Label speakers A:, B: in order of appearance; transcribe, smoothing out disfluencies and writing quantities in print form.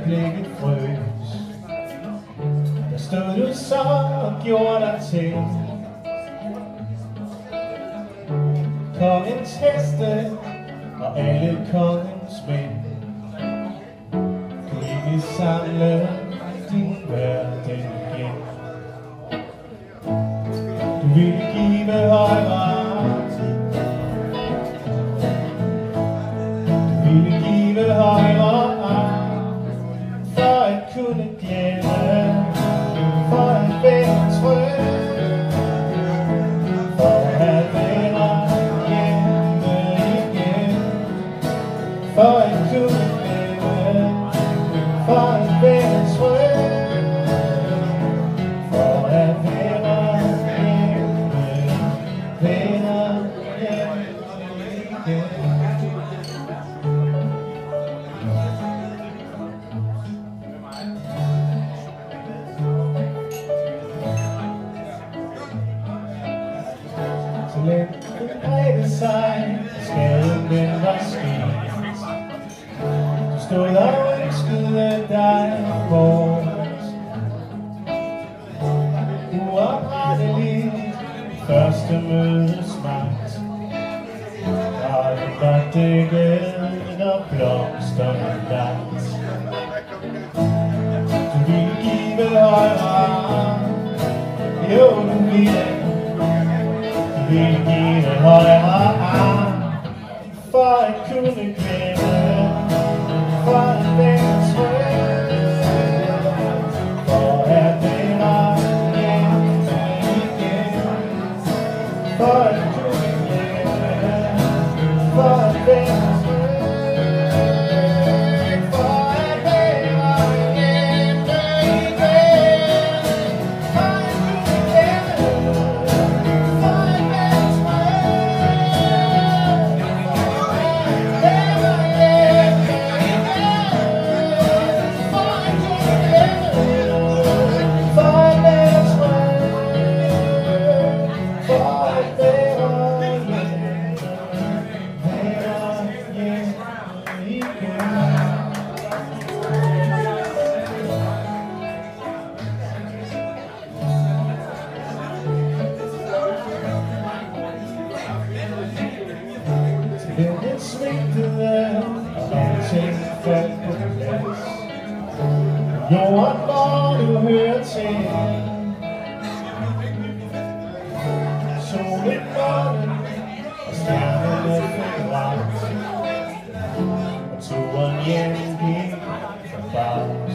A: øjeblikket frøs. Der stod du så og gjorde dig til kongens heste og alle kongens mænd. Kunne ikke samle din verden igen. Du ville give højre, du ville give højre for at kunne glemme, for at være tryg, for at være hjemme igen, for at kunne glemme, for at være tryg, for at være hjemme, være hjemme igen. Så let den bredte sig, skaden den var sket. Du stod og ønskede dig bort. Uopretteligt første mødes magt. Graven var dækket og blomsterne lagt. Du ville give højre, jo du ville. Du ville give højre for at kunne glemme, for at være tryg, for at være hjemme igen, for at kunne glemme, for at være den svigtede, og alting faldt på plads. Jorden, hvor du hører til, solen, månen og stjernerne fik ret, og turen hjem gik forbi.